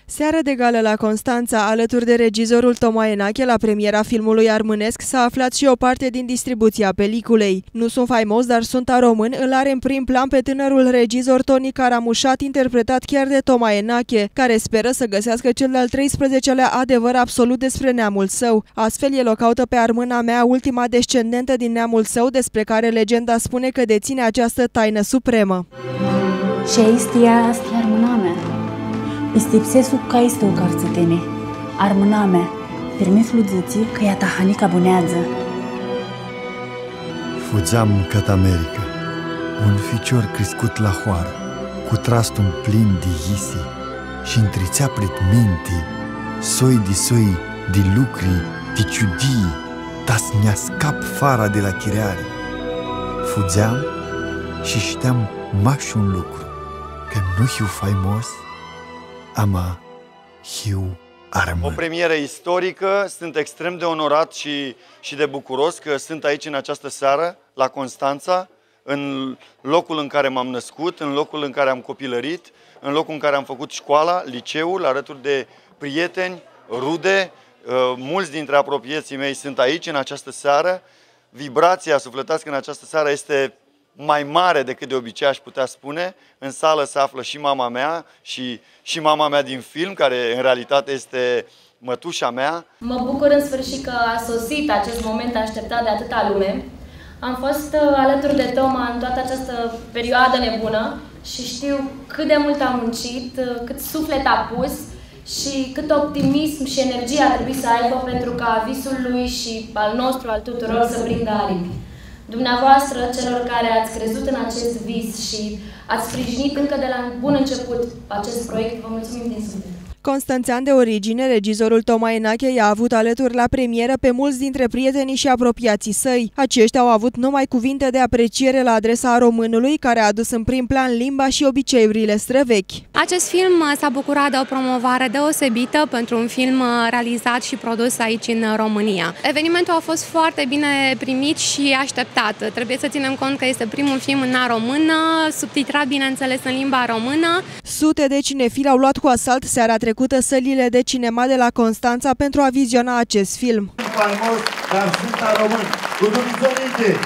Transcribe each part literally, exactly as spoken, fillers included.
Seară de gală la Constanța, alături de regizorul Toma Enache, la premiera filmului armânesc s-a aflat și o parte din distribuția peliculei. Nu sunt faimos, dar sunt a român, îl are în prim plan pe tânărul regizor Toni Caramușat, interpretat chiar de Toma Enache, care speră să găsească cel de-al treisprezecelea adevăr absolut despre neamul său. Astfel, el o caută pe armâna mea, ultima descendentă din neamul său, despre care legenda spune că deține această taină supremă. Și aistia asta e armâna mea. Istipsesu ca este o carțitene. Armâna mea, permis ludzății că ea tahanica bunează. Fugeam cat America, un ficior crescut la hoară, cu trastul plin de isi și întrițea pret minte, soi de soi de lucri, de ciudii, tas ne-a scap fara de la chireare. Fugeam și știam mași un lucru, că nu hiu faimos, ama hiu armân. O premieră istorică, sunt extrem de onorat și, și de bucuros că sunt aici în această seară, la Constanța, în locul în care m-am născut, în locul în care am copilărit, în locul în care am făcut școala, liceul, alături de prieteni, rude. Mulți dintre apropiații mei sunt aici în această seară. Vibrația sufletească în această seară este mai mare decât de obicei, aș putea spune. În sală se află și mama mea și, și mama mea din film, care în realitate este mătușa mea. Mă bucur în sfârșit că a sosit acest moment așteptat de atâta lume. Am fost alături de Toma în toată această perioadă nebună și știu cât de mult a muncit, cât suflet a pus și cât optimism și energie a trebuit să aibă pentru ca visul lui și al nostru, al tuturor, să prindă aripi. Dumneavoastră, celor care ați crezut în acest vis și ați sprijinit încă de la bun început acest proiect, vă mulțumim din suflet. Constanțean de origine, regizorul Toma Enache i-a avut alături la premieră pe mulți dintre prietenii și apropiații săi. Aceștia au avut numai cuvinte de apreciere la adresa românului, care a adus în prim plan limba și obiceiurile străvechi. Acest film s-a bucurat de o promovare deosebită pentru un film realizat și produs aici în România. Evenimentul a fost foarte bine primit și așteptat. Trebuie să ținem cont că este primul film în română, subtitrat, bineînțeles, în limba română. Sute de cinefili au luat cu asalt seara trecută sălile de cinema de la Constanța pentru a viziona acest film. Faimos, dar sunt a român. Cu Dumnezeu.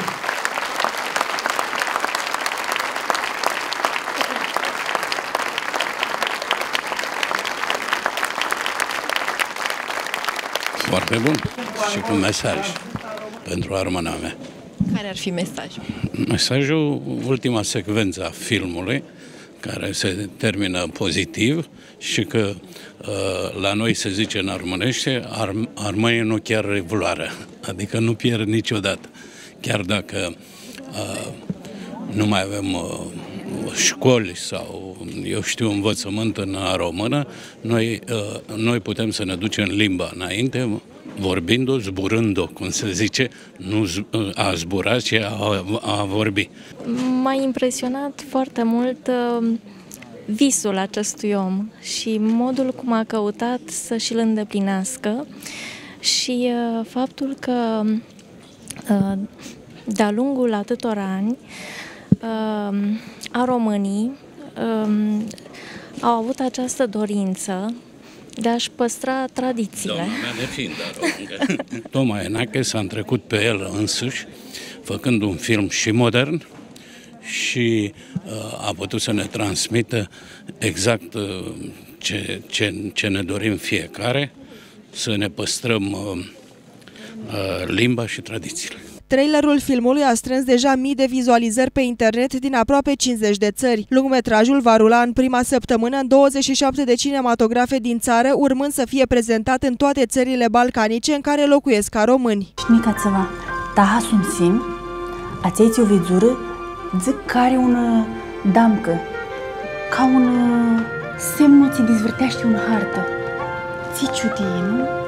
Foarte bun și cu mesaj pentru armâna mea. Care ar fi mesajul? Mesajul, ultima secvență a filmului, care se termină pozitiv și că uh, la noi se zice în armânește, arm, armânii nu chiar revuloarea, adică nu pierd niciodată. Chiar dacă uh, nu mai avem uh, școli sau, eu știu, învățământ în română, noi, uh, noi putem să ne ducem limba înainte, vorbind-o, zburând-o, cum se zice, nu a zbura, ci a, a vorbi. M-a impresionat foarte mult uh, visul acestui om și modul cum a căutat să și-l îndeplinească și uh, faptul că uh, de-a lungul atâtor ani uh, a românii uh, au avut această dorință de a-și păstra tradițiile. Doamna mea de fiind româncă. Toma Enache s-a întrecut pe el însuși, făcând un film și modern și uh, a putut să ne transmită exact uh, ce, ce, ce ne dorim fiecare, să ne păstrăm uh, uh, limba și tradițiile. Trailerul filmului a strâns deja mii de vizualizări pe internet din aproape cincizeci de țări. Lungmetrajul va rula în prima săptămână în douăzeci și șapte de cinematografe din țară, urmând să fie prezentat în toate țările balcanice în care locuiesc ca români. Mica ceva, taha sunt sim, ațeiți o vizură, zic că are un damcă, ca un semn ți dezvârtește un hartă. Ți ciudie, nu?